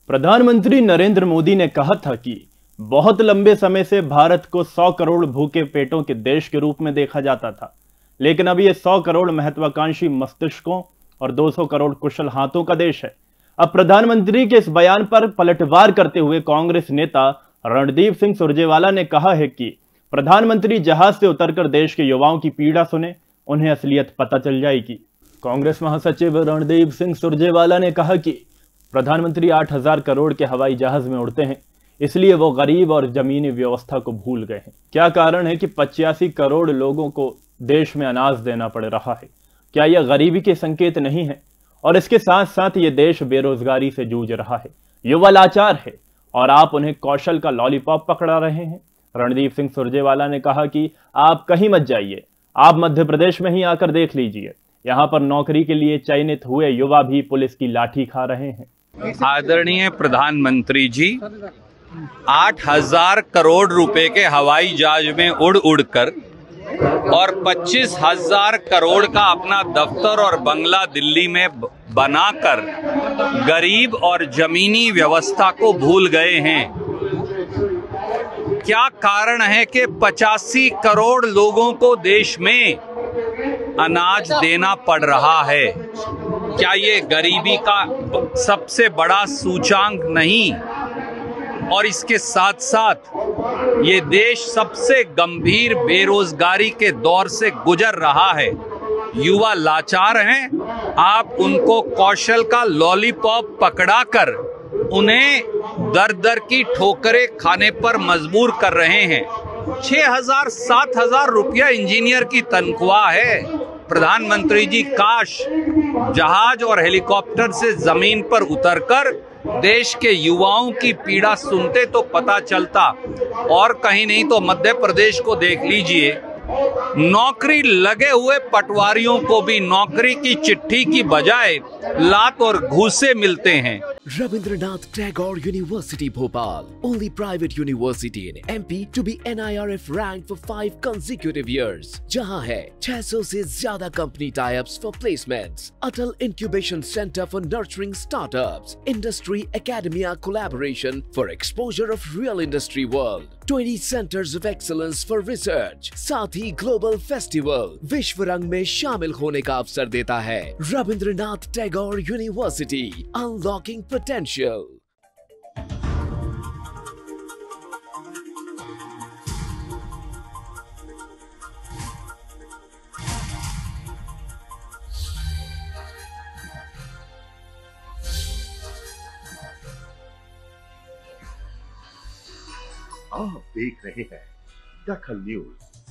प्रधानमंत्री नरेंद्र मोदी ने कहा था कि बहुत लंबे समय से भारत को 100 करोड़ भूखे पेटों के देश के रूप में देखा जाता था, लेकिन अब ये 100 करोड़ महत्वाकांक्षी मस्तिष्कों और 200 करोड़ कुशल हाथों का देश है। अब प्रधानमंत्री के इस बयान पर पलटवार करते हुए कांग्रेस नेता रणदीप सिंह सुरजेवाला ने कहा है कि प्रधानमंत्री जहाज से उतरकर देश के युवाओं की पीड़ा सुने, उन्हें असलियत पता चल जाएगी। कांग्रेस महासचिव रणदीप सिंह सुरजेवाला ने कहा कि प्रधानमंत्री 8,000 करोड़ के हवाई जहाज में उड़ते हैं, इसलिए वो गरीब और जमीनी व्यवस्था को भूल गए हैं। क्या कारण है कि 85 करोड़ लोगों को देश में अनाज देना पड़ रहा है? क्या यह गरीबी के संकेत नहीं है? और इसके साथ साथ ये देश बेरोजगारी से जूझ रहा है, युवा लाचार है और आप उन्हें कौशल का लॉलीपॉप पकड़ा रहे हैं। रणदीप सिंह सुरजेवाला ने कहा कि आप कहीं मत जाइए, आप मध्य प्रदेश में ही आकर देख लीजिए, यहां पर नौकरी के लिए चयनित हुए युवा भी पुलिस की लाठी खा रहे हैं। आदरणीय प्रधानमंत्री जी 8,000 करोड़ रुपए के हवाई जहाज में उड़ उड़कर और 25,000 करोड़ का अपना दफ्तर और बंगला दिल्ली में बनाकर गरीब और जमीनी व्यवस्था को भूल गए हैं। क्या कारण है कि 85 करोड़ लोगों को देश में अनाज देना पड़ रहा है? क्या ये गरीबी का सबसे बड़ा सूचांक नहीं? और इसके साथ साथ ये देश सबसे गंभीर बेरोजगारी के दौर से गुजर रहा है। युवा लाचार हैं, आप उनको कौशल का लॉलीपॉप पकड़ाकर उन्हें दर दर की ठोकरें खाने पर मजबूर कर रहे हैं। 6,000-7,000 रुपया इंजीनियर की तनख्वाह है। प्रधानमंत्री जी काश जहाज और हेलीकॉप्टर से जमीन पर उतरकर देश के युवाओं की पीड़ा सुनते तो पता चलता। और कहीं नहीं तो मध्य प्रदेश को देख लीजिए, नौकरी लगे हुए पटवारियों को भी नौकरी की चिट्ठी की बजाय लात और घूसे मिलते हैं। Rabindranath Tagore University Bhopal, only private university in MP to be NIRF ranked for 5 consecutive years, जहां है 600 से ज्यादा company tie-ups for placements, Atal Incubation Center for nurturing startups, Industry Academia collaboration for exposure of real industry world, 20 centers of excellence for research, साथ ही global festival विश्व रंग में शामिल होने का अवसर देता है। Rabindranath Tagore university, unlocking potential. आप देख रहे हैं दखल न्यूज।